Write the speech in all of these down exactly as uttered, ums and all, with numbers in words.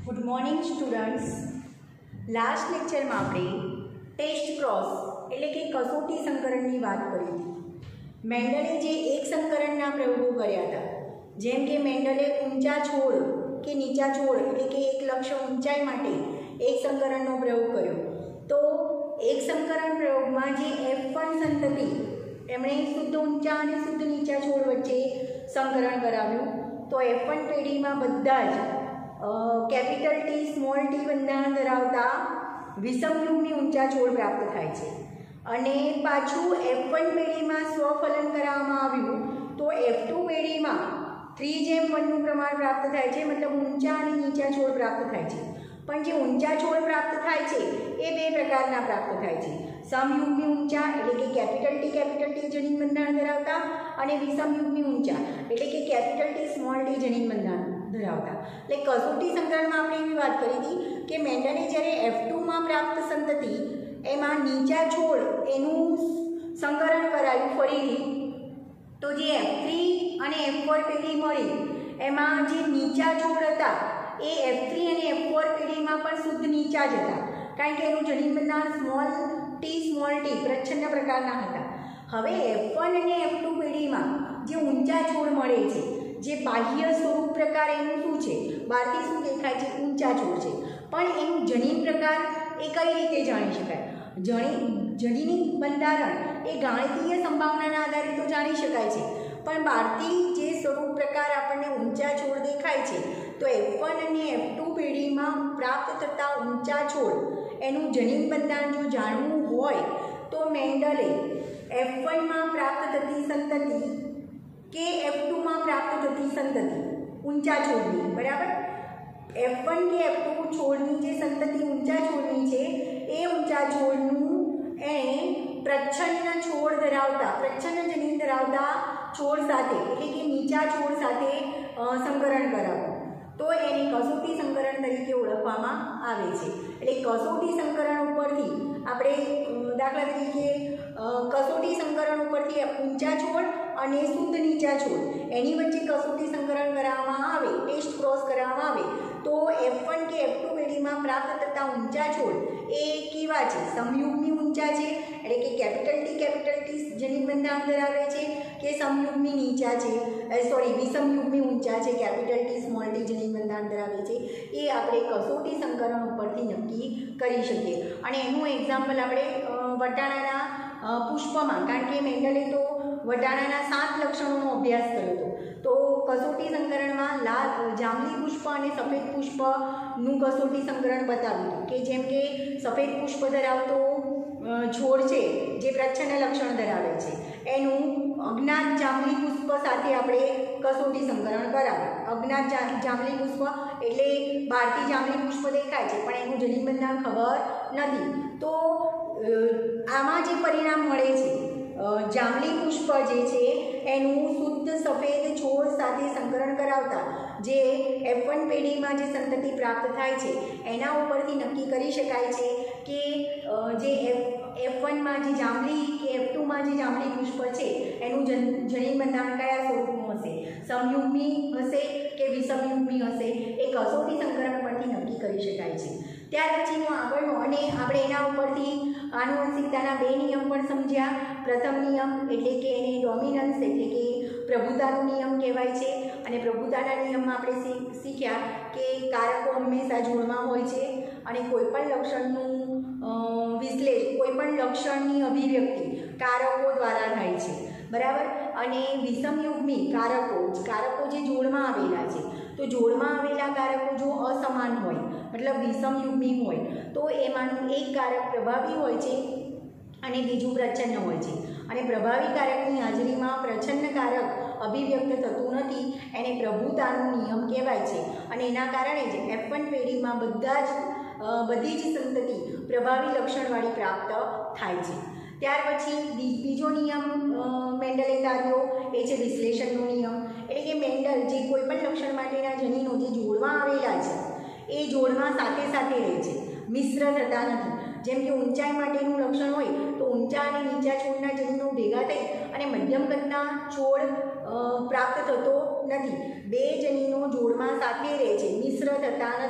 Good morning students. Last લેક્ચરમાં આપણે test cross એટલે કે કસોટી સંકરણની વાત કરી હતી. મેન્ડલે જે એક સંકરણના પ્રયોગો કર્યા હતા, જેમ કે મેન્ડલે ઊંચા છોડ કે નીચા છોડ એટલે કે એક લક્ષ્ય ઊંચાઈ માટે એક સંકરણનો પ્રયોગ કર્યો. તો એક સંકરણ પ્રયોગમાં જે એફ વન સંતતિ એમણે શુદ્ધ ઊંચા અને શુદ્ધ નીચા છોડ વચ્ચે સંકરણ કરાવ્યું. તો એફ વન પેઢીમાં બધા જ કેપિટલ ટી સ્મોલ ટી બંધારણ ધરાવતા વિષમયુગ્મી ઊંચા છોડ પ્રાપ્ત થાય છે. અને પાછું એફ વન પેઢીમાં સ્વફલન કરાવવામાં આવ્યું તો એફ ટુ પેઢીમાં થ્રી જેમ વનનું પ્રમાણ પ્રાપ્ત થાય છે, મતલબ ઊંચા અને નીચા છોડ પ્રાપ્ત થાય છે. પણ જે ઊંચા છોડ પ્રાપ્ત થાય છે એ બે પ્રકારના પ્રાપ્ત થાય છે. સમયુગ્મી ઊંચા એટલે કે કેપિટલ ટી કેપિટલ ટી જનીન બંધારણ ધરાવતા અને વિષમયુગ્મી ઊંચા એટલે કે કેપિટલ ટી સ્મોલ ટી જનીન બંધારણ ધરાવતા. એટલે કસોટી સંકરણમાં આપણે એવી વાત કરી હતી કે મેન્ડલે જ્યારે એફ ટુમાં પ્રાપ્ત સંતતિ એમાં નીચા છોડ એનું સંકરણ કરાયું ફરીથી. તો જે એફ થ્રી અને એફ ફોર પેઢી મળી એમાં જે નીચા છોડ હતા એ એફ થ્રી અને એફ ફોર પેઢીમાં પણ શુદ્ધ નીચા જ હતા, કારણ કે એનું જનીન બંધારણ સ્મોલ ટી સ્મોલ ટી પ્રચ્છન્ન પ્રકારના હતા. હવે એફ વન અને એફ ટુ પેઢીમાં જે ઊંચા છોડ મળે છે, જે બાહ્ય સ્વરૂપ પ્રકાર એનું શું છે, બહારથી શું દેખાય છે, ઊંચા છોડ છે, પણ એનું જનીન પ્રકાર એ કઈ રીતે જાણી શકાય? જણી જનીન બંધારણ એ ગાણિતીય સંભાવનાના આધારે તો જાણી શકાય છે, પણ બહારથી જે સ્વરૂપ પ્રકાર આપણને ઊંચા છોડ દેખાય છે તો એફ વન અને એફ ટુ પેઢીમાં પ્રાપ્ત થતા ઊંચા છોડ એનું જનીન બંધારણ જો જાણવું હોય તો મેન્ડલે એફ વનમાં પ્રાપ્ત થતી સંતતિ કે એફ ટુમાં પ્રાપ્ત થતી સંતતિ ઊંચા છોડની, બરાબર, એફ વન કે એફ ટુ છોડની જે સંતતિ ઊંચા છોડની છે એ ઊંચા છોડનું એણે પ્રચ્છન્ન છોડ ધરાવતા પ્રચ્છન્ન જનીન ધરાવતા છોડ સાથે એટલે કે નીચા છોડ સાથે સંકરણ કરાવ્યું. તો એને કસોટી સંકરણ તરીકે ઓળખવામાં આવે છે. એટલે કસોટી સંકરણ ઉપરથી આપણે દાખલા તરીકે કસોટી સંકરણ ઉપરથી ઊંચા છોડ અને શુદ્ધ નીચા છોડ એની વચ્ચે કસોટી સંકરણ કરાવવામાં આવે, ટેસ્ટ ક્રોસ કરાવવામાં આવે તો એફ વન કે એફ ટુ પેઢીમાં પ્રાપ્ત થતા ઊંચા છોડ એ કેવા છે? સમયુગ્મી ઊંચા છે એટલે કે કેપિટલ ટી કેપિટલ ટી જનીન બંધારણ ધરાવે છે કે સમયુગ્મી નીચા છે સોરી વિષમયુગ્મી ઊંચા છે, કેપિટલ ટી સ્મોલ ટી જનીન બંધારણ ધરાવે છે, એ આપણે કસોટી સંકરણ ઉપરથી નક્કી કરી શકીએ. અને એનું એક્ઝામ્પલ આપણે વટાણાના પુષ્પમાં, કારણ કે મેન્ડલે તો વટાણાના સાત લક્ષણોનો અભ્યાસ કર્યો હતો, તો કસોટી સંકરણમાં લાલ જાંબલી પુષ્પ અને સફેદ પુષ્પનું કસોટી સંકરણ બતાવ્યું હતું કે જેમ કે સફેદ પુષ્પ ધરાવતો છોડ છે જે પ્રચ્છન્ન લક્ષણ ધરાવે છે એનું અજ્ઞાત જાંબલી પુષ્પ સાથે આપણે કસોટી સંકરણ કરાવ્યું. અજ્ઞાત જાંબલી પુષ્પ એટલે બહારથી જાંબલી પુષ્પ દેખાય છે પણ એનું જનીન બંધારણ ખબર નથી. તો આમાં જે પરિણામ મળે છે, જાંબલી પુષ્પ જે છે એનું શુદ્ધ સફેદ છોડ સાથે સંકરણ કરાવતા જે એફ વન પેઢીમાં જે સંતતિ પ્રાપ્ત થાય છે એના ઉપરથી નક્કી કરી શકાય છે કે જે એફ એફ વનમાં જે જાંબલી કે એફ ટુમાં જે જાંબલી પુષ્પ છે એનું જન જનીન બંધારણ કયા સ્વરૂપનું હશે, સમયુગ્મી હશે કે વિષમયુગ્મી હશે, એ કસોટી સંકરણ પરથી નક્કી કરી શકાય છે. ત્યાર પછીનું આગળનું અને આપણે એના ઉપરથી આનુવંશિકતાના બે નિયમ પણ સમજ્યા. પ્રથમ નિયમ એટલે કે એને ડોમિનન્સ એટલે કે પ્રભુતાનો નિયમ કહેવાય છે. અને પ્રભુતાના નિયમમાં આપણે શીખ્યા કે કારકો હંમેશા જોડમાં હોય છે અને કોઈપણ લક્ષણનું વિશ્લેષણ કોઈપણ લક્ષણની અભિવ્યક્તિ કારકો દ્વારા થાય છે, બરાબર. અને વિષમયુગ્મી કારકો કારકો જે જોડમાં આવેલા છે તો જોડમાં આવેલા કારકો જો અસમાન હોય મતલબ વિષમયુગ્મી હોય તો એમાંનું એક કારક પ્રભાવી હોય છે અને બીજું પ્રચ્છન્ન હોય છે. અને પ્રભાવી કારકની હાજરીમાં પ્રચ્છન્ન કારક અભિવ્યક્ત થતું નથી, એને પ્રભુતાનો નિયમ કહેવાય છે. અને એના કારણે જ એફ વન પેઢીમાં બધા જ બધી જ સંતતિ પ્રભાવી લક્ષણવાળી પ્રાપ્ત થાય છે. ત્યાર પછી બીજો નિયમ મેન્ડલે તાર્યો એ છે વિશ્લેષણનો નિયમ. એટલે કે મેન્ડલ જે કોઈપણ લક્ષણ માટેના જનીનો જે જોડમાં આવેલા છે એ જોડમાં સાથે સાથે રહે છે, મિશ્ર થતા નથી. જેમ કે ઊંચાઈ માટેનું લક્ષણ હોય તો ઊંચા અને નીચા છોડના જનીનો ભેગા થઈ અને મધ્યમ કદના છોડ પ્રાપ્ત થતો નથી. બે જનીનો જોડમાં સાથે રહે છે, મિશ્ર થતા નથી.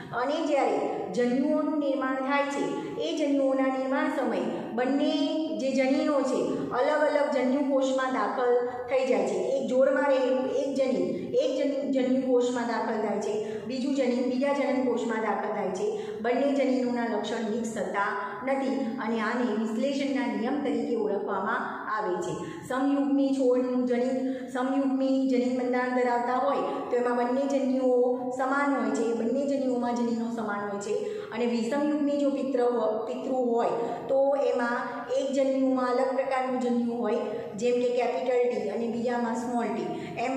અને જ્યારે જન્યુઓનું નિર્માણ થાય છે એ જન્યુઓના નિર્માણ સમયે બંને જે જનીનો છે અલગ અલગ જન્યુકોષમાં દાખલ થઈ જાય છે. એક જોડમાં રહેલું એક જનીન એક જન્યુકોષમાં દાખલ થાય છે, બીજું જનીન બીજા જનનકોષમાં દાખલ થાય છે. બંને જનીનોના લક્ષણ મિક્સ થતા નથી અને આને વિશ્લેષણના નિયમ તરીકે ઓળખવામાં આવે છે. સમયુગ્મી છોડનું જનીન સમયુગ્મી જનીન બંધારણ ધરાવતા હોય તો એમાં બંને જન્યુઓ સમાન હોય છે, બંને જન્યુઓમાં જનીનો સમાન હોય છે. અને વિષમયુગ્મી જો પિત્ર પિતૃ હોય તો એમાં એક જન્યુમાં અલગ પ્રકારનું જન્યુ હોય, જેમ કે કેપિટલ ટી અને બીજામાં સ્મોલ ટી, એમ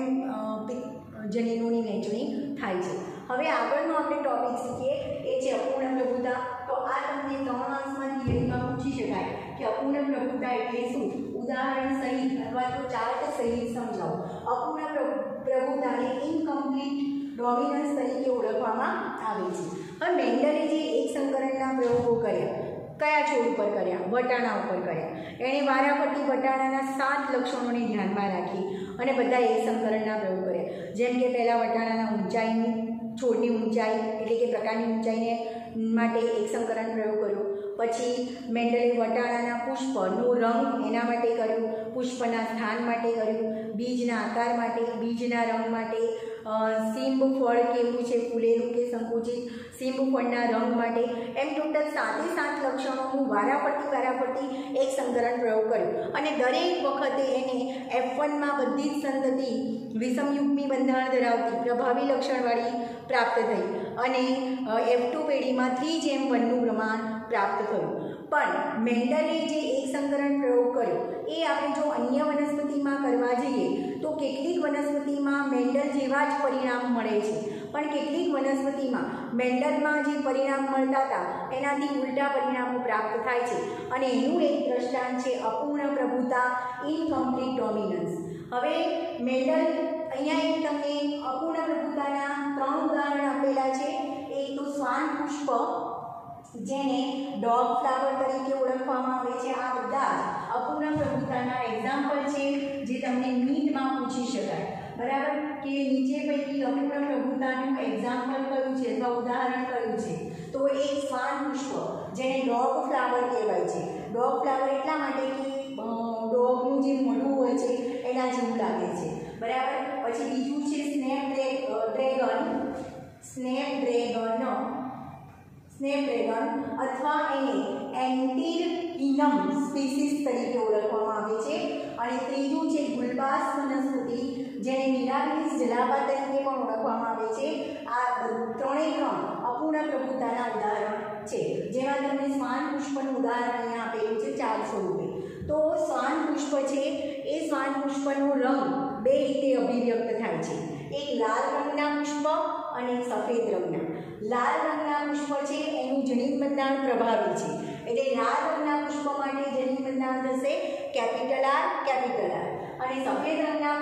જનીનોની વહેંચણી થાય છે. હવે આગળનો આપણે ટોપિક શીખીએ એ છે અપૂર્ણ પ્રભુતા. તો આ તમને ત્રણ માર્ક્સમાં થિયરીમાં પૂછી શકાય કે અપૂર્ણ પ્રભુતા એટલે શું, ઉદાહરણ સહિત અથવા તો ચાર્ટ સહિત સમજાવો. અપૂર્ણ પ્રભુતાને ઇનકમ્પ્લીટ ડોમિનન્સ તરીકે ઓળખવામાં આવે છે. હવે મેન્ડલે જે એક સંકરણના પ્રયોગો કર્યા, કયા છોડ ઉપર કર્યા? વટાણા ઉપર કર્યા. એણે વારાફરતી વટાણાના સાત લક્ષણોને ધ્યાનમાં રાખી અને બધા એક સંકરણના પ્રયોગ કર્યા. જેમ કે પહેલાં વટાણાના ઊંચાઈની છોડની ઊંચાઈ એટલે કે પ્રકારની ઊંચાઈને માટે એક સંકરણ પ્રયોગ કર્યો. પછી મેન્ડલે વટાણાના પુષ્પનો રંગ એના માટે કર્યું, પુષ્પના સ્થાન માટે કર્યું, બીજના આકાર માટે, બીજના રંગ માટે, સીંબ ફળ કેવું છે, ફૂલેલું કે સંકુચિત, સીંબ ફળના રંગ માટે, એમ ટોટલ સાતે સાત લક્ષણોનું વારાફરતી વારાફરતી એક સંકરણ પ્રયોગ કર્યો. અને દરેક વખતે એને એફ વનમાં બધી જ સંતતિ વિષમયુગ્મી બંધારણ ધરાવતી પ્રભાવી લક્ષણવાળી પ્રાપ્ત થઈ અને એફ ટુ પેઢીમાં થ્રી જેમ વનનું પ્રમાણ પ્રાપ્ત થયું. પણ મેન્ડલે જે એક સંકરણ પ્રયોગ કર્યો એ આપણે જો અન્ય વનસ્પતિમાં કરવા જઈએ તો કેટલીક વનસ્પતિમાં મેન્ડલ જેવા જ પરિણામ મળે છે, પણ કેટલીક વનસ્પતિમાં મેન્ડલમાં જે પરિણામ મળતા હતા એનાથી ઉલટા પરિણામો પ્રાપ્ત થાય છે. અને એનું એક દ્રષ્ટાંત છે અપૂર્ણ પ્રભુતા, ઇનકમ્પ્લીટ ડોમિનન્સ. હવે મેન્ડલ અહીંયા એક તમને અપૂર્ણ પ્રભુતાના ત્રણ ઉદાહરણ આપેલા છે. એક તો શ્વાન પુષ્પ, જેને ડોગ ફ્લાવર તરીકે ઓળખવામાં આવે છે. આ બધા અપૂર્ણ પ્રભુતાના એક્ઝામ્પલ છે જે તમને નીટમાં પૂછી શકાય. બરાબર, કે નીચે પૈકી અપૂર્ણ પ્રભુતાનું એક્ઝામ્પલ કયું છે અથવા ઉદાહરણ કયું છે? તો એક શ્વાન પુષ્પ, જેને ડોગ ફ્લાવર કહેવાય છે. ડોગ ફ્લાવર એટલા માટે કે ડોગનું જે મોઢું હોય છે એના જેવું લાગે છે. બરાબર. પછી બીજું છે સ્નેપ ડ્રેગન સ્નેપડ્રેગન સ્નેપડ્રેગન અથવા એને એન્ટિરહિનમ સ્પીસીસ તરીકે ઓળખવામાં આવે છે. અને ત્રીજું છે ગુલબાસ વનસ્પતિ, જેને મિરાબિલિસ જલાપા તરીકે પણ ઓળખવામાં આવે છે. આ ત્રણેય ત્રણ અપૂર્ણ પ્રભુતાના ઉદાહરણ છે, જેમાં તમને શ્વાન પુષ્પનું ઉદાહરણ અહીંયા આપેલું છે ચાર સ્વરૂપે. તો શ્વાન પુષ્પ છે એ શ્વાન પુષ્પનો રંગ બે રીતે અભિવ્યક્ત થાય છે. એક લાલ રંગના પુષ્પ અને એક સફેદ રંગના. લાલ રંગના પુષ્પ છે એનું જનીન બંધારણ પ્રભાવી છે, એટલે લાલ રંગના પુષ્પ માટે જનીન બંધારણ થશે કેપિટલ આર કેપિટલ આર, અને સફેદ રંગના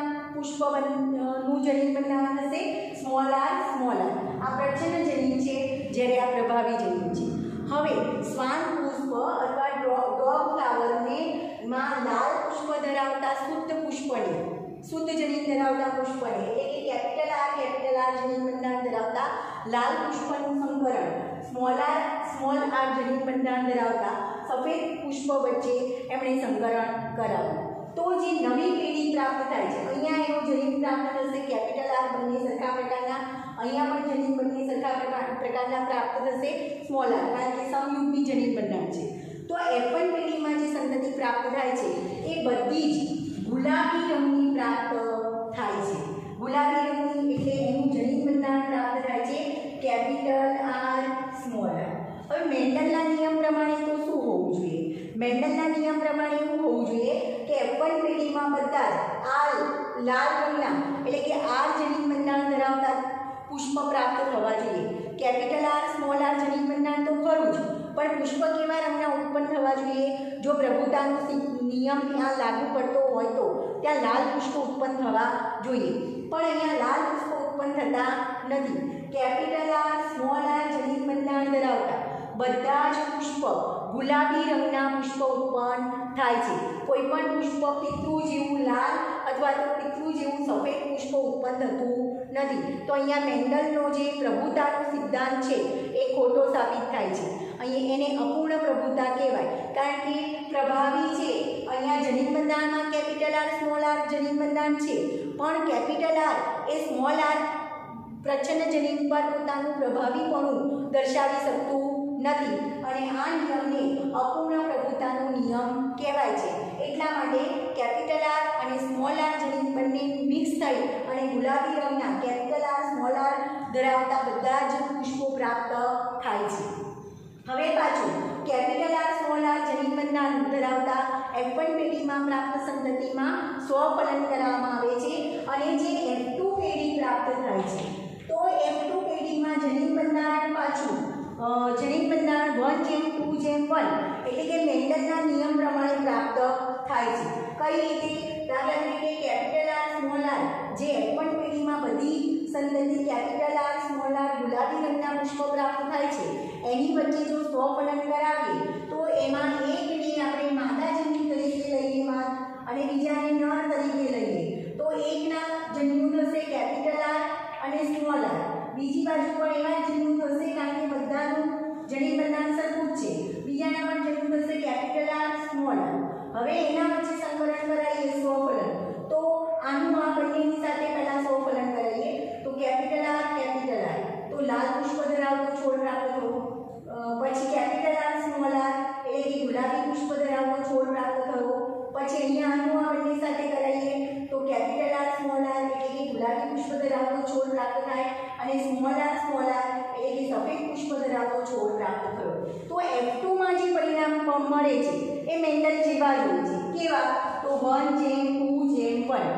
પુષ્પનું જનીન બંધારણ થશે સ્મોલ આર સ્મોલ આર. આ પ્રચ્છન્ન જનીન છે, જ્યારે આ પ્રભાવી જનીન છે. હવે શ્વાન પુષ્પ અથવા ડોગ ફ્લાવરને માં લાલ પુષ્પ ધરાવતા શુદ્ધ પુષ્પને શુદ્ધ જનીન ધરાવતા પુષ્પને એટલે કે કેપિટલ આર કેપિટલ આર જનીન બંધારણ ધરાવતા લાલ પુષ્પનું સંકરણ સ્મોલ આર સ્મોલ આર જનીન બંધારણ ધરાવતા સફેદ પુષ્પ વચ્ચે એમણે સંકરણ કરાવ્યું. તો જે નવી પેઢી પ્રાપ્ત થાય છે, અહીંયા એનું જનીન પ્રાપ્ત થશે કેપિટલ આર, બંને સરખા પ્રકારના. અહીંયા પણ જનીન બંને સરખા પ્રકારના પ્રાપ્ત થશે સ્મોલ આર, કારણ કે સમયુગ્મી જનીન બંધારણ છે. તો એફ વન પેઢીમાં જે સંતતિ પ્રાપ્ત થાય છે એ બધી જ ગુલાબી રંગની પ્રાપ્ત થાય છે. ગુલાબી રંગની એટલે એનું જનીન બંધારણ પ્રાપ્ત થાય છે કેપિટલ આર સ્મોલ આર. હવે મેન્ડલના નિયમ પ્રમાણે તો શું હોવું જોઈએ? મેન્ડલના નિયમ પ્રમાણે એવું હોવું જોઈએ કે એફ વન પેઢીમાં બધા જ આ લાલ રંગના એટલે કે આર જનીન બંધારણ ધરાવતા પુષ્પ પ્રાપ્ત થવા જોઈએ. કેપિટલ આર સ્મોલ આર જનીન બંધારણ તો ખરું જ, પણ પુષ્પ કેવા રંગના ઉત્પન્ન થવા જોઈએ? જો પ્રભુતાનો નિયમ ત્યાં લાગુ પડતો હોય તો ત્યાં લાલ પુષ્પ ઉત્પન્ન થવા જોઈએ, પણ અહીંયા લાલ પુષ્પ ઉત્પન્ન થતા નથી. કેપિટલ આર સ્મોલ આર જનીન બંધારણ ધરાવતા બધા જ પુષ્પ ગુલાબી રંગના પુષ્પ ઉત્પન્ન થાય છે. કોઈ પણ પુષ્પ પિતૃ જેવું લાલ અથવા તો પિતૃ જેવું સફેદ પુષ્પ ઉત્પન્ન થતું નથી. તો અહીંયા મેન્ડલનો જે પ્રભુતાનો સિદ્ધાંત છે એ ખોટો સાબિત થાય છે. અહીં એને અપૂર્ણ પ્રભુતા કહેવાય, કારણ કે પ્રભાવી છે અહીંયા જનીન બંધારણમાં કેપિટલ આર સ્મોલ આર જનીન બંધારણ છે, પણ કેપિટલ આર એ સ્મોલ આર પ્રચ્છન્ન જનીન પર પોતાનું પ્રભાવીપણું દર્શાવી શકતું નથી, અને આ નિયમને અપૂર્ણ પ્રભુતાનો નિયમ કહેવાય છે. એટલા માટે કેપિટલ આર અને સ્મોલ આર જનીન બંને મિક્સ થઈ અને ગુલાબી રંગના કેપિટલ આર સ્મોલ આર ધરાવતા બધા જ પુષ્પો પ્રાપ્ત થાય છે. હવે પાછું કેપિટલ આર સ્મોલ આર જનીન બંધારણ ધરાવતા એફ વન પેઢીમાં પ્રાપ્ત સંતતિમાં સ્વફલન કરવામાં આવે છે, અને જે એફ ટુ પેઢી પ્રાપ્ત થાય છે. તો એફ ટુ પેઢીમાં જનીન બંધારણ પાછું જનીન બંધારણ વન જેમ ટુ જેમ વન એટલે કે મેન્ડલના નિયમ પ્રમાણે પ્રાપ્ત થાય છે. કઈ રીતે? દાખલા તરીકે કેપિટલ આર સ્મોલ આર જે એફ વન પેઢીમાં બધી સંતતિ કેપિટલ આર સ્મોલ આર ગુલાબી રંગના પુષ્પ પ્રાપ્ત થાય છે, એની વચ્ચે જો સ્વફલન કરાવીએ તો એમાં એકને આપણે માદા જન્યુ તરીકે લઈએ અને બીજાને નર તરીકે લઈએ, તો એકના જન્યુ થશે કેપિટલ આર અને સ્મોલ આર, બીજી બાજુ પણ એવા જન્યુ થશે કારણ કે બધાનું જનીન બંધારણ સરખું જ છે, બીજાના પણ જન્યુ થશે કેપિટલ આર સ્મોલ આર. હવે એના વચ્ચે સંકરણ કરાવીએ સ્વફલન, તો આનું આ બંનેની સાથે પહેલા સ્વફલન કરાવીએ તો કેપિટલ આર કેપિટલ આર, તો લાલ પુષ્પ ધરાવતો છોડ પ્રાપ્ત થયો. પછી કેપિટલ આર સ્મોલ આર એટલે કે ગુલાબી પુષ્પ ધરાવતો છોડ પ્રાપ્ત થયો. પછી અહીંયા આનું આ બંને સાથે કરાવીએ તો કેપિટલ આર સ્મોલ આર એટલે કે ગુલાબી પુષ્પ ધરાવતો છોડ પ્રાપ્ત થાય, અને સ્મોલ આર સ્મોલ આર એટલે કે સફેદ પુષ્પ ધરાવતો છોડ પ્રાપ્ત થયો. તો એફ ટુ માં જે પરિણામ મળે છે એ મેન્ડલ જેવા જ હોય છે. કેવા? તો વન જેમ ટુ જેમ વન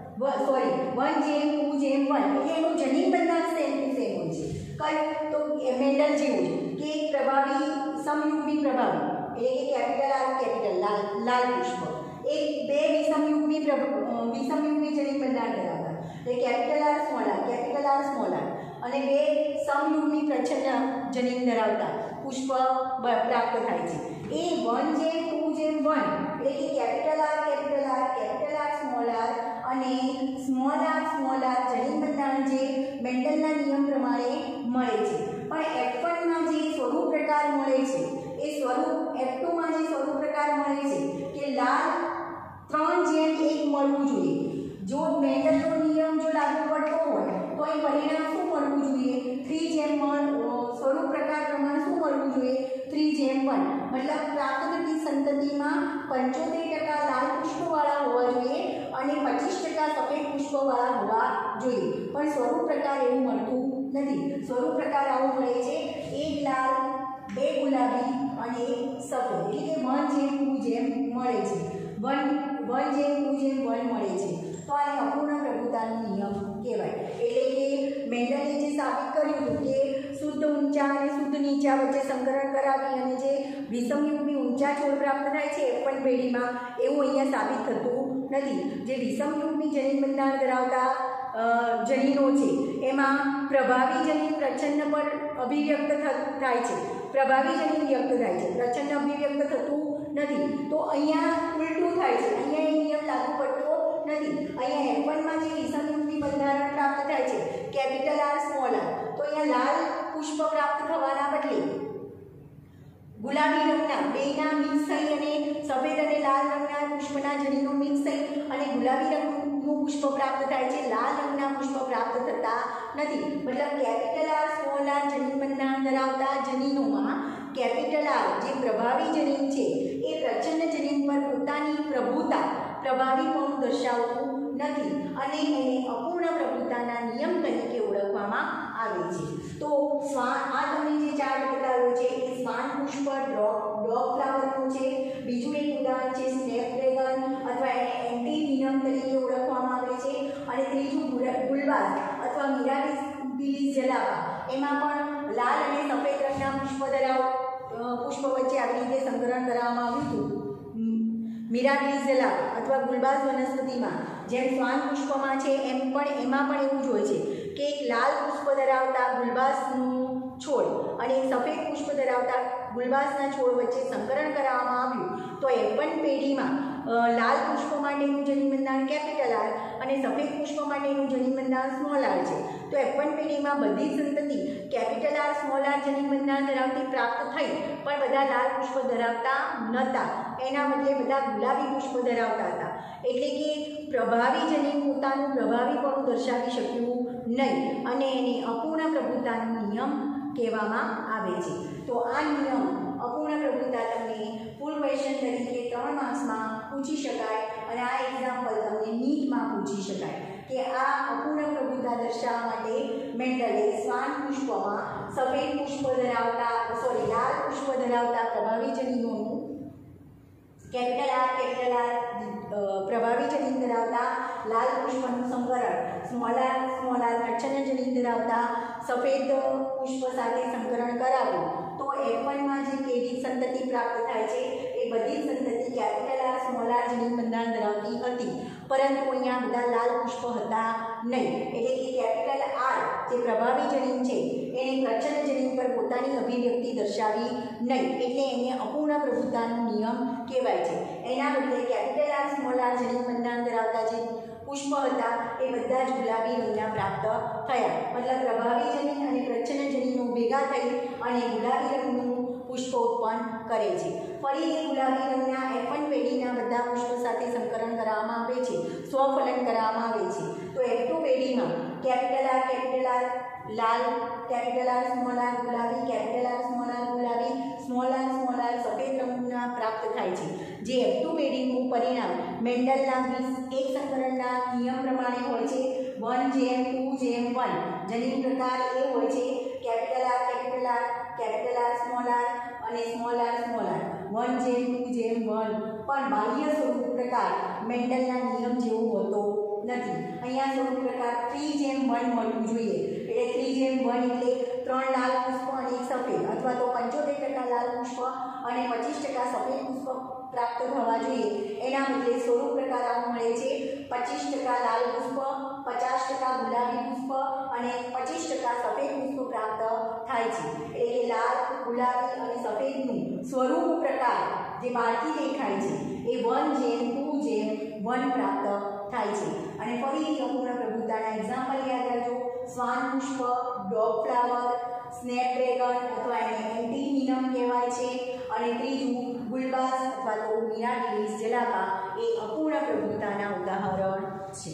સોરી વન જેમ ટુ જેમ વન એટલે એનું જનીન બંધારણ સેમ ટુ સેમ હોય છે. કયું? તો મેન્ડલ જેવું કે પ્રભાવી સમયુગ્મી પ્રભાવી એટલે કે કેપિટલ આર કેપિટલ લાલ લાલ પુષ્પ એક બે વિષમયુગ્મી વિષમયુગ્મી જનીન બંધારણ ધરાવતા એટલે capital R small R capital R small R, અને બે સમયુગ્મી પ્રચ્છન્ન જનીન ધરાવતા પુષ્પ પ્રાપ્ત થાય છે. એ વન જેમ ટુ જેમ વન એટલે કે capital R capital R capital R small R અને સ્મોલ આર સ્મોલ આર જનીન બંધારણ જે મેન્ડલના નિયમ પ્રમાણે મળે છે. પણ એફ વનમાં જે સ્વરૂપ પ્રકાર મળે છે એ સ્વરૂપ એફ ટુમાં જે સ્વરૂપ પ્રકાર મળે છે કે લાલ ત્રણ જેમ એક મળવું જોઈએ. જો મેન્ડલનો નિયમ જો લાગુ પડતો હોય તો એ પરિણામ શું મળવું જોઈએ? થ્રી જેમ વન સ્વરૂપ પ્રકાર પ્રમાણે શું મળવું જોઈએ? થ્રી જેમ વન, મતલબ પ્રાપ્ત થતી સંતતિમાં પંચોતેર ટકા લાલ પુષ્પવાળા હોવા જોઈએ અને પચીસ ટકા સફેદ પુષ્પવાળા હોવા જોઈએ. પણ સ્વરૂપ પ્રકાર એવું મળતું નથી. સ્વરૂપ પ્રકાર આવું મળે છે એક લાલ બે ગુલાબી અને એક સફેદ, એટલે કે વન જેમ ટુ જેમ મળે છે. વન વન જેમ ટુ જેમ વન મળે છે. તો આને અપૂર્ણ પ્રભુતાનો નિયમ કહેવાય. એટલે કે મેન્ડલે જે સાબિત કર્યું હતું કે શુદ્ધ ઊંચા અને શુદ્ધ નીચા વચ્ચે સંકરણ કરાવી અને જે વિષમયુગ્મી ઊંચા છોડ પ્રાપ્ત થાય છે એફ વન પેઢીમાં, એવું અહીંયા સાબિત થતું નથી. જે વિષમયુગ્મી જનીન બંધારણ ધરાવતા જનીનો છે એમાં પ્રભાવી જનીન પ્રચ્છન્ન પર અભિવ્યક્ત થાય છે, પ્રભાવી જનીન વ્યક્ત થાય છે, પ્રચ્છન્ન અભિવ્યક્ત થતું નથી. તો અહીંયા ઉલટું થાય છે, અહીંયા એ નિયમ લાગુ પડતો નથી. અહીંયા એફ વનમાં જે વિષમયુગ્મી બંધારણ પ્રાપ્ત થાય છે કેપિટલ આર સ્મોલ આર, તો અહીંયા લાલ પુષ્પ પ્રાપ્ત થવાના બદલે ગુલાબી રંગના બેના મિક્સ થઈ અને સફેદ અને લાલ રંગના પુષ્પના જનીનો મિક્સ થઈ અને ગુલાબી રંગનું પુષ્પ પ્રાપ્ત થાય છે, લાલ રંગના પુષ્પ પ્રાપ્ત થતા નથી. મતલબ કેપિટલ આર સ્મોલ આર જનીન બંધારણ ધરાવતા જનીનોમાં કેપિટલ આર જે પ્રભાવી જનીન છે એ પ્રચ્છન્ન જનીન પર પોતાની પ્રભુતા પ્રભાવીપણું દર્શાવતું નથી અને એને અપૂર્ણ પ્રભુતાના નિયમ તરીકે ઓળખવામાં આવે છે. તો શ્વાન આ તમને જે ચાર્ટ બતાવ્યો છે એ શ્વાન પુષ્પ ડ્રોપ ડોગ ફ્લાવરનું છે. બીજું એક ઉદાહરણ છે સ્નેપડ્રેગન અથવા એને એન્ટીવિનમ તરીકે ઓળખવામાં આવે છે. અને ત્રીજું ગુલબાઝ અથવા મિરાબિલિસ જલાવા, એમાં પણ લાલ અને સફેદ રંગના પુષ્પ ધરાવ પુષ્પ વચ્ચે આવી રીતે સંકરણ કરવામાં આવ્યું હતું. મિરાબિલિસ જલાવા અથવા ગુલબાઝ વનસ્પતિમાં જેમ શ્વાન પુષ્પમાં છે એમ પણ એમાં પણ એવું જ હોય છે કે એક લાલ પુષ્પ ધરાવતા ગુલબાઝનું છોડ અને એક સફેદ પુષ્પ ધરાવતા ગુલબાઝના છોડ વચ્ચે સંકરણ કરવામાં આવ્યું તો એફ વન પેઢીમાં લાલ પુષ્પ માટેનું જનીન બંધારણ કેપિટલ આર અને સફેદ પુષ્પ માટેનું જનીન બંધારણ સ્મોલ આર છે. તો એફ વન પેઢીમાં બધી જ સંતતિ કેપિટલ આર સ્મોલ આર જનીન બંધારણ ધરાવતી પ્રાપ્ત થઈ, પણ બધા લાલ પુષ્પ ધરાવતા નહોતા. એના બદલે બધા ગુલાબી પુષ્પ ધરાવતા હતા. એટલે કે પ્રભાવી જનીન પોતાનું પ્રભાવીપણું દર્શાવી શક્યું નહીં અને એને અપૂર્ણ પ્રભુતાનો નિયમ કહેવામાં આવે છે. તો આ નિયમ અપૂર્ણ પ્રભુતા તમને ફૂલ ક્વેશ્ચન તરીકે ત્રણ માર્ક્સમાં પૂછી શકાય અને આ એક્ઝામ્પલ તમને નીટમાં પૂછી શકાય કે આ અપૂર્ણ પ્રભુતા દર્શાવવા માટે મેન્ડલે શ્વાન પુષ્પમાં સફેદ પુષ્પ ધરાવતા સોરી લાલ પુષ્પ ધરાવતા પ્રભાવી જનીનોનું કેપિટલ આર કેપિટલ આર પ્રભાવી જનીન ધરાવતા લાલ પુષ્પનું સંકરણ સ્મોલ આર સ્મોલ આર પ્રચ્છન્ન જનીન ધરાવતા સફેદ પુષ્પ સાથે સંકરણ કરાવ્યું. તો એફ વનમાં જે પેઢી સંતતિ પ્રાપ્ત થાય છે એ બધી સંતતિ કેપિટલ આર સ્મોલ આર જનીન બંધારણ ધરાવતી હતી, પરંતુ અહીંયા બધા લાલ પુષ્પ હતા નહીં. એટલે કે કેપિટલ આર જે પ્રભાવી જનીન છે એને પ્રચ્છન્ન જનીન પર પોતાની અભિવ્યક્તિ દર્શાવી નહીં, એટલે એને અપૂર્ણ પ્રભુતાનો નિયમ કહેવાય છે. એના બદલે કેપિટલ આર સ્મોલ આર જનીન બંધારણ ધરાવતા જે પુષ્પ હતા એ બધા જ ગુલાબી રંગના પ્રાપ્ત થયા. મતલબ પ્રભાવી જનીન અને પ્રચ્છન્ન જનીનો ભેગા થઈ અને ગુલાબી રંગનું પુષ્પ ઉત્પન્ન કરે છે. ફરી એ ગુલાબી રંગના એફ વન પેઢીના બધા પુષ્પ સાથે સંકરણ કરવામાં આવે છે, સ્વફલન કરવામાં આવે છે. તો એફ ટુ પેઢીમાં કેપિટલ આર કેપિટલ આર લાલ કેપિટલ આર સ્મોલ આર ગુલાબી કેપિટલ આર સ્મોલ આર ગુલાબી સ્મોલ આર સ્મોલ આર સફેદ રંગના પ્રાપ્ત થાય છે. જે એફ ટુ પેઢીનું પરિણામ મેન્ડલના વીસ એક સંકરણના નિયમ પ્રમાણે હોય છે. વન જેમ ટુ જેમ વન જનીન પ્રકાર એ હોય છે capital R capital R capital R small R અને small R small R one જેમ ટુ જેમ વન. પણ બાહ્ય સ્વરૂપ પ્રકાર મેન્ડલના નિયમ જેવો હોતો નથી. અહીંયા સ્વરૂપ પ્રકાર થ્રી જેમ વન મળવું જોઈએ. એટલે થ્રી જેમ વન એટલે ત્રણ લાલ પુષ્પ અને એક સફેદ, અથવા તો પંચોતેર ટકા લાલ પુષ્પ અને પચીસ ટકા સફેદ પુષ્પ પ્રાપ્ત થવા જોઈએ. એના બદલે સ્વરૂપ પ્રકાર આવું મળે છે પચીસ ટકા લાલ પુષ્પ, પચાસ ટકા ગુલાબી પુષ્પ અને પચીસ ટકા સફેદ પુષ્પ પ્રાપ્ત થાય છે. એટલે કે લાલ ગુલાબી અને સફેદનું સ્વરૂપ પ્રકાર જે બહારથી દેખાય છે એ વન જેમ ટુ જેમ વન પ્રાપ્ત થાય છે. અને ફરી અપૂર્ણ પ્રભુતાના એક્ઝામ્પલ યાદ રાખજો. શ્વાન પુષ્પ, ડોગ ફ્લાવર, સ્નેપડ્રેગન અથવા એને એન્ટીનિનમ કહેવાય છે, અને ત્રીજું ગુલબાસ અથવા તો મિરાટિલિસ જલાપા એ અપૂર્ણ પ્રભુતાના ઉદાહરણ છે.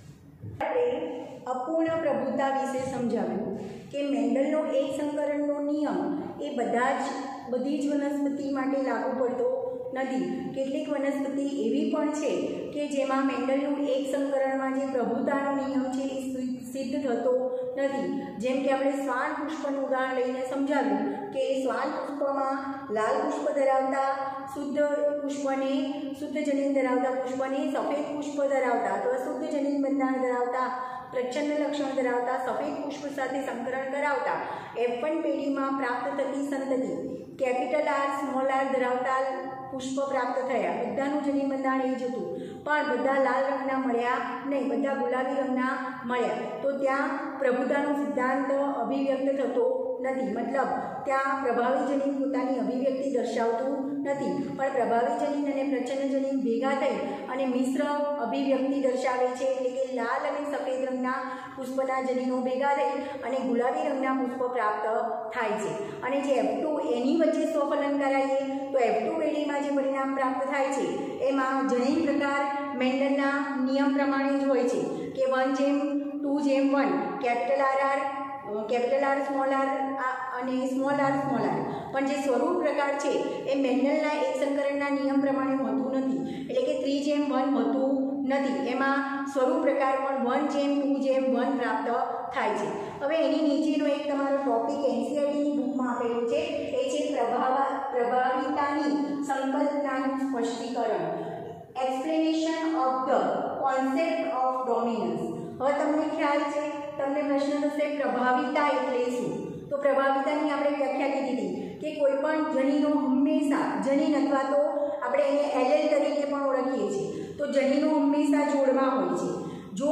આપણે અપૂર્ણ પ્રભુતા વિશે સમજાવ્યું કે મેન્ડલનો એક સંકરણનો નિયમ એ બધા જ બધી જ વનસ્પતિ માટે લાગુ પડતો નથી. કેટલીક વનસ્પતિ એવી પણ છે કે જેમાં મેન્ડલનું એક સંકરણમાં જે પ્રભુતાનો નિયમ છે એ સિદ્ધ થતો નથી. જેમ કે આપણે શ્વાન પુષ્પનું ઉદાહરણ લઈને સમજાવ્યું કે શ્વાન પુષ્પમાં લાલ પુષ્પ ધરાવતા શુદ્ધ પુષ્પને શુદ્ધ જનીન ધરાવતા પુષ્પને સફેદ પુષ્પ ધરાવતા અથવા શુદ્ધ જનીન બંધારણ ધરાવતા પ્રચ્છન્ન લક્ષણ ધરાવતા સફેદ પુષ્પ સાથે સંકરણ કરાવતા એફ વન પેઢીમાં પ્રાપ્ત થતી સંતતિ કેપિટલ આર સ્મોલ આર ધરાવતા પુષ્પ પ્રાપ્ત થયા. બધાનું જનીન બંધારણ એ જ હતું, પણ બધા લાલ રંગના મળ્યા નહીં, બધા ગુલાબી રંગના મળ્યા. તો ત્યાં પ્રભુતાનો સિદ્ધાંત અભિવ્યક્ત થતો નથી. મતલબ ત્યાં પ્રભાવી જનીન પોતાની અભિવ્યક્તિ દર્શાવતું નથી, પણ પ્રભાવી જનીન અને પ્રચ્છન્ન જનીન ભેગા થઈ અને મિશ્ર અભિવ્યક્તિ દર્શાવે છે. એટલે કે લાલ અને સફેદ રંગના પુષ્પના જનીનો ભેગા થઈ અને ગુલાબી રંગના પુષ્પ પ્રાપ્ત થાય છે. અને જે એફ ટુ એની વચ્ચે સ્વફલન કરાવીએ તો એફ ટુ પેઢીમાં જે પરિણામ પ્રાપ્ત થાય છે એમાં જનીન પ્રકાર મેન્ડલના નિયમ પ્રમાણે જ હોય છે કે વન જેમ ટુ જેમ one capital R R capital R small R અને સ્મોલ આર સ્મોલ આર. પણ જે સ્વરૂપ પ્રકાર છે એ મેન્ડલના એક સંકરણના નિયમ પ્રમાણે હોતું નથી. એટલે કે થ્રી જેમ વન હોતું નથી. એમાં સ્વરૂપ પ્રકાર પણ વન જેમ ટુ જેમ વન પ્રાપ્ત થાય છે. હવે એની નીચેનો એક તમારો ટોપિક એનસીઈઆરટીની બુકમાં આપેલો છે, એ છે પ્રભાવ પ્રભાવિતાની સંકલ્પનાનું સ્પષ્ટીકરણ, explanation of the concept of dominance. હવે તમને ખ્યાલ છે, તમને પ્રશ્ન થશે પ્રભાવિતા એટલે શું? તો પ્રભાવિતાની આપણે વ્યાખ્યા કીધી હતી કે કોઈ પણ જનીનો હંમેશા જનીન અથવા તો આપણે એને એલેલ તરીકે પણ ઓળખીએ છીએ. તો જનીનો હંમેશા જોડવા હોય છે. જો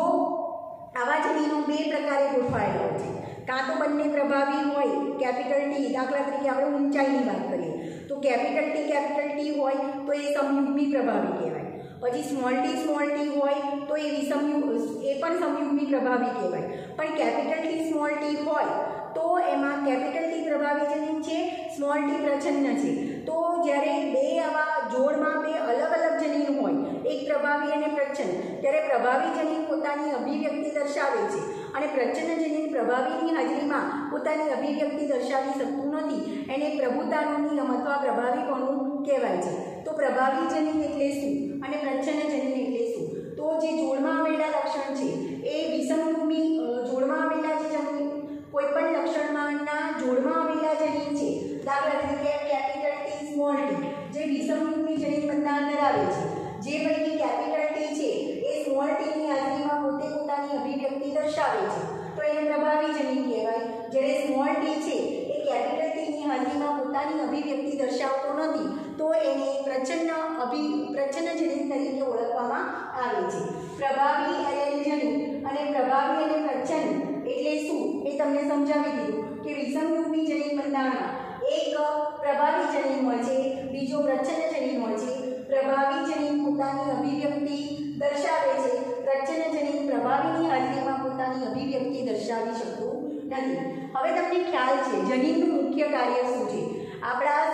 આવા જનીનો બે પ્રકારે ગોઠવાયેલા હોય છે, કાં તો બંને પ્રભાવી હોય કેપિટલ ટી, દાખલા તરીકે આપણે ઊંચાઈની વાત કરીએ તો કેપિટલ ટી કેપિટલ ટી હોય તો એ સમયુગ્મી પ્રભાવી કહેવાય. પછી સ્મોલ ટી સ્મોલ ટી હોય તો એ વિષમયુગ એ પણ સમયુગ્મી પ્રભાવી કહેવાય, પણ કેપિટલ ટી સ્મોલ ટી હોય તો એમાં કેપિટલ ટી પ્રભાવી જનીન છે, સ્મોલ ટી પ્રચ્છન્ન છે. તો જ્યારે બે આવા જોડમાં બે અલગ અલગ જનીન હોય, એક પ્રભાવી અને પ્રચ્છન્ન, ત્યારે પ્રભાવી જનીન પોતાની અભિવ્યક્તિ દર્શાવે છે અને પ્રચ્છન્ન જનીન પ્રભાવીની હાજરીમાં પોતાની અભિવ્યક્તિ દર્શાવી શકતું નથી. એને પ્રભુતાનું નિયમ અથવા પ્રભાવીપણું કહેવાય છે. તો પ્રભાવી જનીન એટલે શું અને પ્રચ્છન્ન જનીન એટલે શું? તો જે જોડમાં આવેલા લક્ષણ છે એ વિષમયુગ્મી જોડમાં આવેલા જે જનીન કોઈ પણ લક્ષણમાંના જોડમાં આવેલા જનીન છે, દાખલા તરીકે કેપિટલ ટી સ્મોલ ટી જે વિષમયુગ્મી જનીન બંધારણ ધરાવે છે, જે પૈકી કેપિટલ ટી છે એ સ્મોલ ટીની હાજરીમાં પોતે પોતાની અભિવ્યક્તિ દર્શાવે છે તો એને પ્રભાવી જનીન કહેવાય. જ્યારે સ્મોલ ટી છે એ કેપિટલ ટીની હાજરીમાં પોતાની અભિવ્યક્તિ દર્શાવતો નથી તો એને પ્રચ્છન્ન અભિ પ્રચ્છન્ન જનીન તરીકે ઓળખવામાં આવે છે. પ્રભાવી એલેલ જનીન અને પ્રભાવી અને પ્રચ્છન્ન એટલે શું એ તમને સમજાવી દીધું કે વિષમયુગ્મી જનીન બંધારણમાં એક પ્રભાવી જનીન હોય છે, બીજો પ્રચ્છન્ન જનીન હોય છે. પ્રભાવી જનીન પોતાની અભિવ્યક્તિ દર્શાવે છે, પ્રચ્છન્ન જનીન પ્રભાવીની હાજરીમાં પોતાની અભિવ્યક્તિ દર્શાવી શકતું નથી. હવે તમને ખ્યાલ છે જનીનનું મુખ્ય કાર્ય શું છે? આપણા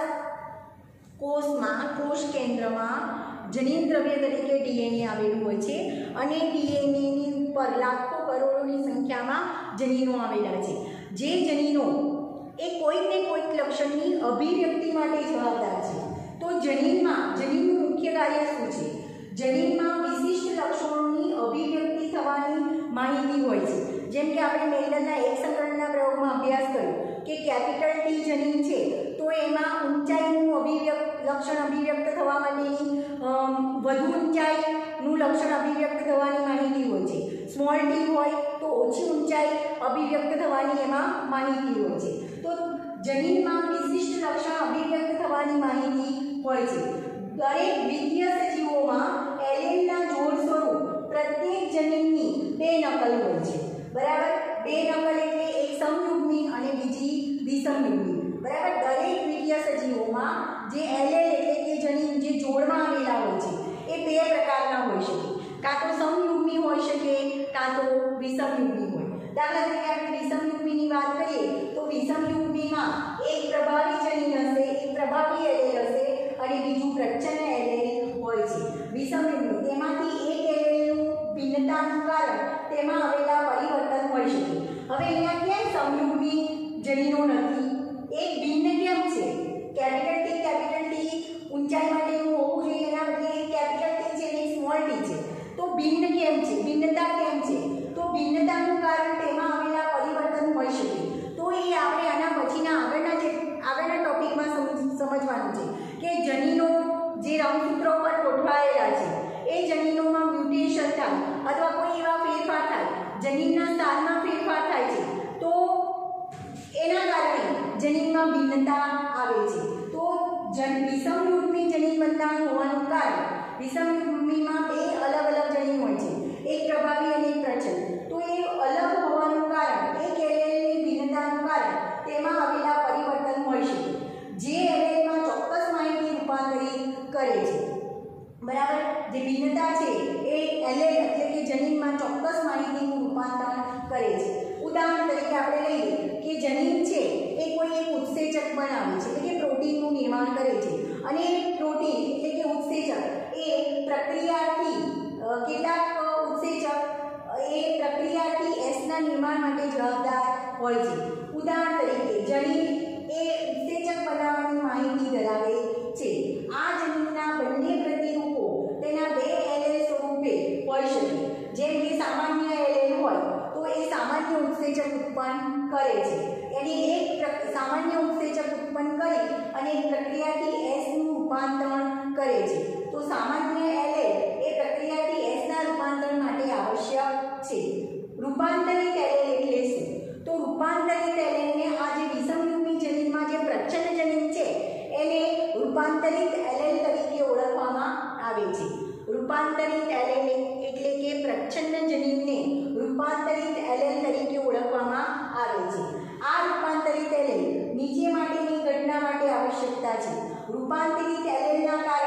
કોષમાં કોષ કેન્દ્રમાં જનીન દ્રવ્ય તરીકે ડીએનએ આવેલું હોય છે અને ડીએનએની ઉપર લાખો કરોડોની સંખ્યામાં જનીનો આવેલા છે. જે જનીનો એ કોઈક ને કોઈક લક્ષણની અભિવ્યક્તિ માટે જવાબદાર છે. તો જનીનમાં જનીનનું મુખ્ય કાર્ય શું છે? જનીનમાં વિશિષ્ટ લક્ષણોની અભિવ્યક્તિ થવાની માહિતી હોય છે. જેમ કે આપણે મેન્ડલના એક સંકલનના પ્રયોગમાં અભ્યાસ કર્યો કે કેપિટલ ટી જનીન છે તો એમાં ઊંચાઈનું અભિવ્યક્ત લક્ષણ અભિવ્યક્ત થવા માટેની વધુ ઊંચાઈનું લક્ષણ અભિવ્યક્ત થવાની માહિતી હોય છે. સ્મોલ ટી હોય તો ઓછી ઊંચાઈ અભિવ્યક્ત થવાની એમાં માહિતી હોય છે. તો જનીનમાં વિશિષ્ટ લક્ષણ અભિવ્યક્ત થવાની માહિતી હોય છે. દરેક દ્વિતીય સજીવોમાં એલેલના જોડ સ્વરૂપ પ્રત્યેક જનીનની બે નકલ હોય છે. બરાબર? બે નકલ એટલે એક સમયુગ્મી અને બીજી વિષમયુગ્મી. બરાબર? દરેક દ્વિતીય સજીવોમાં જે એલેલ એટલે કે જનીન જે જોડમાં આવેલા હોય છે એ બે પ્રકારના હોઈ શકે. કાં તો સમયુગ્મી હોઈ શકે, કાં તો વિષમયુગ્મી હોય. દાખલા તરીકે આપણે વિષમયુગ્મીની વાત કરીએ તો વિષમયુગ્મીમાં એક પ્રભાવી જનીન હશે, એક પ્રભાવી એલેલ હશે અને બીજું પ્રચ્છન્ન એલેલ હોય છે. વિષમયુગ્મી તેમાંથી એક એલેલનું ભિન્નતાનું કારણ તેમાં આવેલા પરિવર્તન હોઈ શકે. હવે અહીંયા કેમ સમયુગ્મી જનીનો નથી? એક ભિન્ન કેમ છે? કેપિટલ ટી કેપિટલ ટી ઊંચાઈ માટેનું હોવું જોઈએ, એના બદલે એક કેપિટલ ટી છે અને એક સ્મોલ ટી છે. તો ભિન્ન કેમ છે? ભિન્નતા કેમ છે? તો ભિન્નતાનું કારણ તેમાં આવેલા પરિવર્તન હોઈ શકે. તો એ આપણે આના પછીના આગળના જે આગળના ટોપિકમાં સમજવાનું છે કે જનીનો જે રંગસૂત્રો પર ગોઠવાયેલા છે એ જનીનોમાં મ્યુટેશન થાય અથવા કોઈ એવા ફેરફાર થાય, જનીનના સ્થાનમાં ફેરફાર થાય છે તો એના કારણે જનીનમાં ભિન્નતા આવે છે. તો જન વિષમયુગ્મી જનીન બંધારણ હોવાનું કારણ વિષમયુગ્મીમાં બે અલગ અલગ જનીન હોય છે, એક પ્રભાવી અને એક પ્રચ્છન્ન. તો એ અલગ હોવાનું કારણ એક એલેલની ભિન્નતાનું કારણ તેમાં આવેલા પરિવર્તન હોઈ શકે જે એલેલમાં ચોક્કસ માહિતી રૂપાંતરિત કરે છે. બરાબર? જે ભિન્નતા છે એ એલેલ એટલે કે જનીનમાં ચોક્કસ માહિતીનું રૂપાંતર કરે છે. ઉદાહરણ તરીકે આપણે લઈએ કે જનીન છે એ કોઈ એક ઉત્સેચક બનાવે છે એટલે કે પ્રોટીનનું નિર્માણ કરે છે અને પ્રોટીન એટલે કે ઉત્સેચક એ પ્રક્રિયાથી કેટલાક ઉત્સેચક એ પ્રક્રિયાથી એસના નિર્માણ માટે જવાબદાર હોય છે. ઉદાહરણ તરીકે જનીન એ ઉત્સેચક બનાવવાની માહિતી ધરાવે છે. આ જનીનના બંને પ્રતિરૂપો તેના બે એલેલ સ્વરૂપે હોઈ શકે. જેમ કે સામાન્ય એલેલ હોય તો એ સામાન્ય ઉત્સેચક ઉત્પન્ન કરે છે. એની એક સામાન્ય ઉત્સેચક ઉત્પન્ન કરી અને એક પ્રક્રિયાથી એસનું રૂપાંતરણ કરે છે. તો સામાન્ય એલેલ એ પ્રક્રિયાથી એસના રૂપાંતરણ માટે આવશ્યક છે. રૂપાંતરિત એલેલ એટલે શું? તો રૂપાંતરિત એલેલને આ જે વિષમયુગ્મી જનીનમાં જે પ્રચ્છન્ન જનીન છે એને રૂપાંતરિત એલેલ તરીકે ઓળખવામાં આવે છે. રૂપાંતરિત એલેલ એટલે કે પ્રચ્છન્ન જનીનને રૂપાંતરિત એલેલ તરીકે ઓળખવામાં આવે છે. આ રૂપાંતરિત એલેલ નીચે માટેની ઘટના માટે આવશ્યકતા છે. રૂપાંતરિત એલેલના કારણે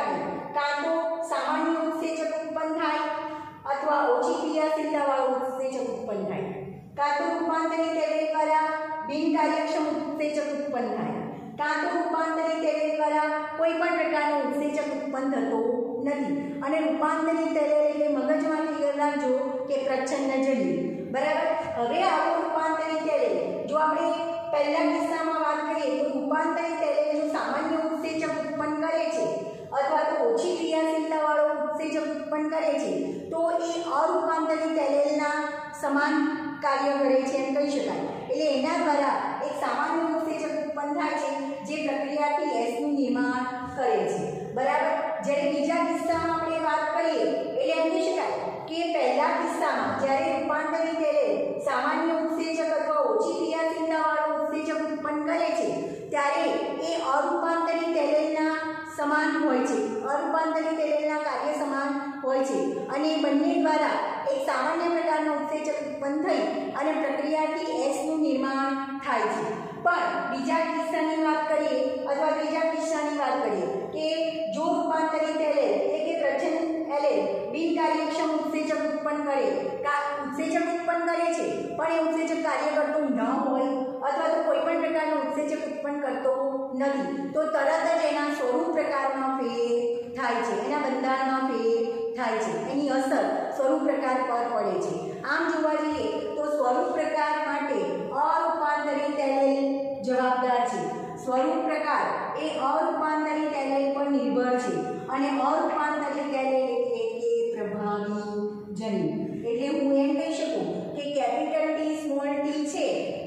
કાં તો સામાન્ય ઉત્સેચક ઉત્પન્ન થાય અથવા ઓછી ક્રિયાશીલતાવાળું ઉત્સેચક ઉત્પન્ન થાય, કાં તો રૂપાંતરિત એરે દ્વારા બિનકાર્યક્ષમ ઉત્સેચક ઉત્પન્ન થાય, કાં તો રૂપાંતરિત એરે દ્વારા કોઈ પણ પ્રકારનું ઉત્સેચક ઉત્પન્ન થતો નથી. અને રૂપાંતરિત એરે એટલે મગજમાં ક્લિયર રાખજો કે પ્રચ્છન્ન જનીન. બરાબર. હવે આવો રૂપાંતરિત એરે જો આપણે પહેલા કિસ્સામાં વાત કરીએ તો રૂપાંતરિત એરે જો સામાન્ય ઉત્સેચક ઉત્પન્ન કરે છે અથવા તો ઓછી ક્રિયાશીલતાવાળો ઉત્સેચક ઉત્પન્ન કરે છે તો એ અરૂપાંતરિત એલેલના સમાન કાર્ય કરે છે એમ કહી શકાય. એટલે એના દ્વારા એક સામાન્ય ઉત્સેચક ઉત્પન્ન થાય છે જે પ્રક્રિયાથી એસ નું નિર્માણ કરે છે. બરાબર. જ્યારે બીજા કિસ્સામાં આપણે વાત કરીએ એટલે એમ કહી શકાય કે પહેલા કિસ્સામાં જ્યારે રૂપાંતરિત એરે સામાન્ય ઉત્સેચક અથવા ઓછી ક્રિયાશીલતાવાળો ઉત્સેચક ઉત્પન્ન કરે છે ત્યારે એ અરૂપાંતરિત એલેલના સમાન હોય છે, અરૂપાંતરિત એલેલના કાર્ય સમાન હોય છે અને બંને દ્વારા એક સામાન્ય પ્રકારનો ઉત્સેચક ઉત્પન્ન થઈ અને પ્રક્રિયાથી એસ નું નિર્માણ થાય છે. પણ બીજા કિસ્સાની વાત કરીએ અથવા ત્રીજા કિસ્સાની વાત કરીએ કે જો રૂપાંતરિત એલેલ એટલે કે પ્રચ્છન્ન એલેલ બિનકાર્યક્ષમ ઉત્સેચક ઉત્પન્ન કરે, ઉત્સેચક ઉત્પન્ન કરે છે પણ એ ઉત્સેચક કાર્ય કરતું ન હોય અથવા તો કોઈ પણ પ્રકારનો ઉત્સેચક ઉત્પન્ન કરતો નથી તો તરત જ એના સ્વરૂપ પ્રકારમાં ફેર થાય છે, એના બંધારણમાં ફેર થાય છે, એની અસર સ્વરૂપ પ્રકાર પર પડે છે. આમ જોવા જઈએ તો સ્વરૂપ પ્રકાર માટે અરૂપાંતરિત એલેલ જવાબદાર છે. સ્વરૂપ પ્રકાર એ અરૂપાંતરિત એલેલ પર નિર્ભર છે અને અરૂપાંતરિત એલેલ એટલે કે પ્રભાવી જનીન. એટલે હું એમ કહી શકું કે કેપિટલ ટી સ્મોલ ટી છે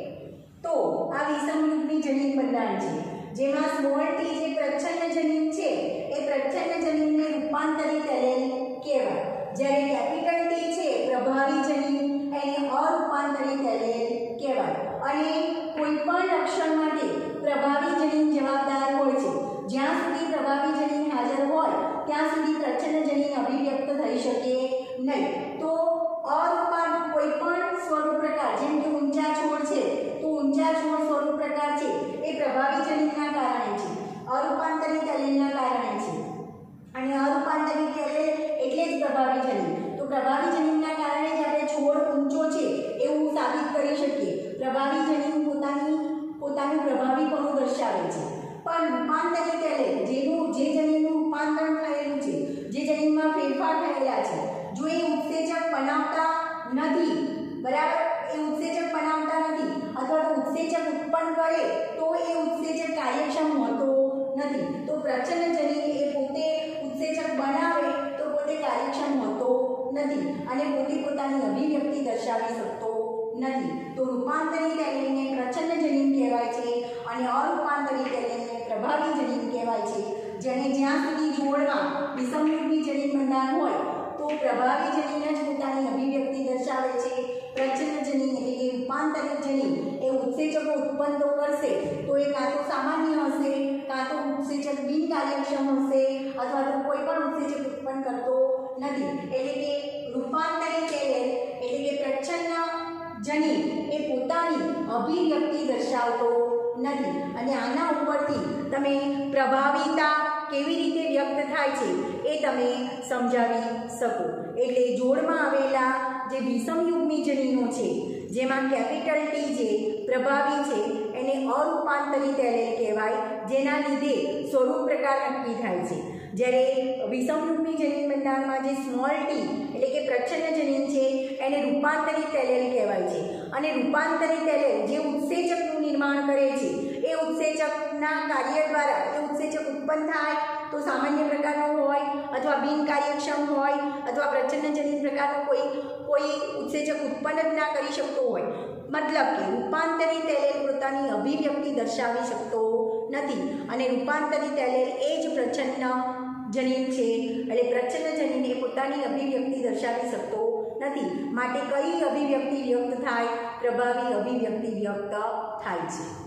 તો આ વિષમયુગ્મી જનીન બંધારણ છે જેમાં સ્મોલ ટી જે પ્રચ્છન્ન જનીન છે એ પ્રચ્છન્ન જનીનને રૂપાંતરિત એલેલ કહેવાય, જ્યારે કેપિટલ ટી છે પ્રભાવી જનીન એને અરૂપાંતરિત એલેલ કહેવાય. અને કોઈ પણ લક્ષણ માટે પ્રભાવી જનીન જવાબદાર હોય છે. જ્યાં સુધી પ્રભાવી જનીન હાજર હોય ત્યાં સુધી પ્રચ્છન્ન જનીન અભિવ્યક્ત થઈ શકે નહીં. તો અરૂપાંત કોઈ પણ સ્વરૂપ પ્રકાર જેમ કે ઊંચા છોડ છે તો ઊંચા છોડ સ્વરૂપ પ્રકાર છે એ પ્રભાવી જનીનના કારણે છે, અરૂપાંતરિત એલેલના કારણે છે. અને અરૂપાંતરિત એલેલ એટલે જ પ્રભાવી જનીન. તો પ્રભાવી જનીનના કારણે જ આપણે છોડ ઊંચો છે એવું સાબિત કરી શકીએ. પ્રભાવી જનીન પોતાની પોતાનું પ્રભાવીપણું દર્શાવે છે. પણ રૂપાંતરિત એલેલ જેનું જે જનીનનું રૂપાંતરણ થયેલું છે, જે જનીનમાં ફેરફાર થયેલા છે, જો એ ઉત્સેચક બનાવતા નથી, બરાબર, એ ઉત્સેચક બનાવતા નથી અથવા તો ઉત્સેચક ઉત્પન્ન કરે તો એ ઉત્સેચક કાર્યક્ષમ હોતો નથી. તો પ્રચ્છન્ન જનીન એ પોતે ઉત્સેચક બનાવે તો પોતે કાર્યક્ષમ હોતો નથી અને પોતે પોતાની અભિવ્યક્તિ દર્શાવી શકતો નથી. તો રૂપાંતરિત એલેલને પ્રચ્છન્ન જનીન કહેવાય છે અને અરૂપાંતરિત એલેલને પ્રભાવી જનીન કહેવાય છે. જેને જ્યાં સુધી જોડમાં વિષમયુગ્મી જનીન બંધારણ હોય તો પ્રભાવી જનીન જ પોતાની અભિવ્યક્તિ દર્શાવે છે. પ્રચ્છન્ન જનીન એટલે કે રૂપાંતરિત જનીન એ ઉત્સેચકો ઉત્પન્ન તો કરશે તો એ કાં તો સામાન્ય હશે, કાં તો ઉત્સેચક બિનકાર્યક્ષમ હશે અથવા તો કોઈ પણ ઉત્સેચક ઉત્પન્ન કરતો નથી. એટલે કે રૂપાંતરિત એલેલ એટલે કે પ્રચ્છન્ન જનીન એ પોતાની અભિવ્યક્તિ દર્શાવતો નથી. અને આના ઉપરથી તમે પ્રભાવિતા કેવી રીતે વ્યક્ત થાય છે એ તમે સમજાવી શકો. એટલે જોડમાં આવેલા જે વિષમયુગ્મી જનીનો છે જેમાં કેપિટલ ટી જે પ્રભાવી છે એને અરૂપાંતરિત એલેલ કહેવાય, જેના લીધે સ્વરૂપ પ્રકાર નક્કી થાય છે. જ્યારે વિષમયુગ્મી જનીન બંધારણમાં જે સ્મોલ ટી એટલે કે પ્રચ્છન્ન જનીન છે એને રૂપાંતરિત એલેલ કહેવાય છે. અને રૂપાંતરિત એલેલ જે ઉત્સેચકનું નિર્માણ કરે છે એ ઉત્સેચકના કાર્ય દ્વારા એ ઉત્સેચક ઉત્પન્ન થાય તો સામાન્ય પ્રકારનો હોય અથવા બિનકાર્યક્ષમ હોય અથવા પ્રચ્છન્ન જનીન પ્રકારનો કોઈ કોઈ ઉત્સેચક ઉત્પન્ન જ ના કરી શકતો હોય. મતલબ કે રૂપાંતરિત એલેલ પોતાની અભિવ્યક્તિ દર્શાવી શકતો નથી અને રૂપાંતરિત એલેલ એ જ પ્રચ્છન્ન જનીન છે. એટલે પ્રચ્છન્ન જનીન એ પોતાની અભિવ્યક્તિ દર્શાવી શકતો નથી. માટે કઈ અભિવ્યક્તિ વ્યક્ત થાય? પ્રભાવી અભિવ્યક્તિ વ્યક્ત થાય છે.